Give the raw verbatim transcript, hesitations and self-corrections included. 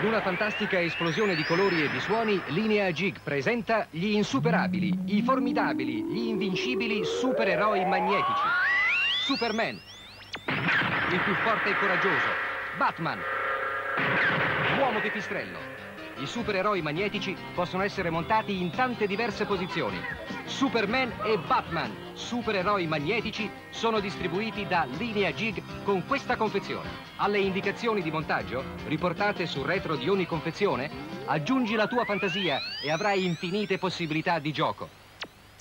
In una fantastica esplosione di colori e di suoni, Linea Gig presenta gli insuperabili, i formidabili, gli invincibili supereroi magnetici. Superman, il più forte e coraggioso, Batman, l'uomo pipistrello. I supereroi magnetici possono essere montati in tante diverse posizioni. Superman e Batman, supereroi magnetici, sono distribuiti da Linea Gig con questa confezione. Alle indicazioni di montaggio, riportate sul retro di ogni confezione, aggiungi la tua fantasia e avrai infinite possibilità di gioco.